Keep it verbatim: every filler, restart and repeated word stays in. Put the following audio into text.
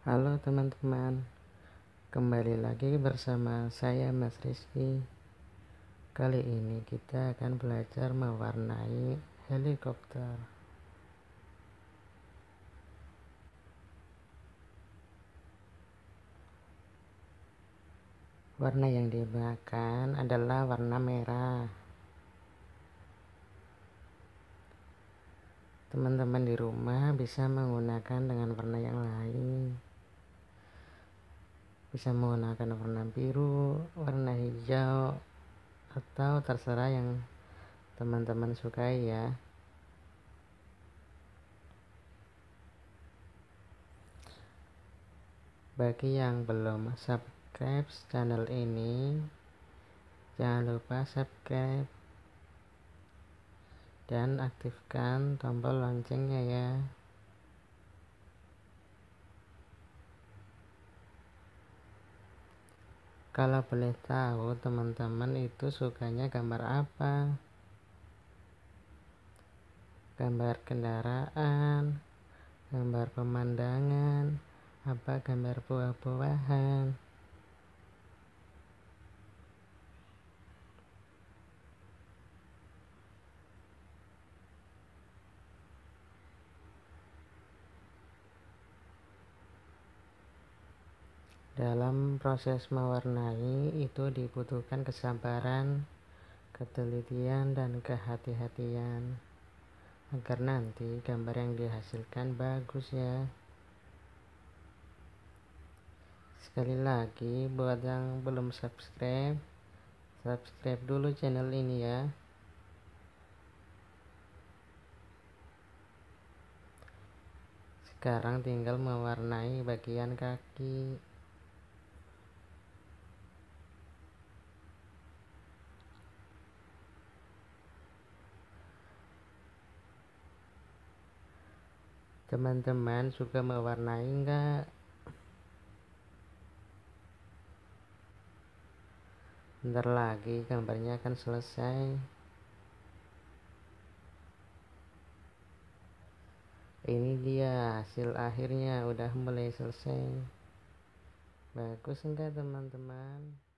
Halo teman-teman, kembali lagi bersama saya Mas Rizky. Kali ini kita akan belajar mewarnai helikopter. Warna yang digunakan adalah warna merah. Teman-teman di rumah bisa menggunakan dengan warna yang lain. Bisa menggunakan warna biru, warna hijau, atau terserah yang teman-teman sukai ya. Bagi yang belum subscribe channel ini, jangan lupa subscribe dan aktifkan tombol loncengnya ya. Kalau boleh tahu teman-teman itu sukanya gambar apa? Gambar kendaraan, gambar pemandangan, apa gambar buah-buahan? Dalam proses mewarnai itu dibutuhkan kesabaran, ketelitian, dan kehati-hatian agar nanti gambar yang dihasilkan bagus ya. Sekali lagi buat yang belum subscribe, subscribe dulu channel ini ya. Sekarang tinggal mewarnai bagian kaki. Teman-teman suka mewarnai enggak? Bentar lagi gambarnya akan selesai. Ini dia hasil akhirnya, udah mulai selesai. Bagus enggak teman-teman?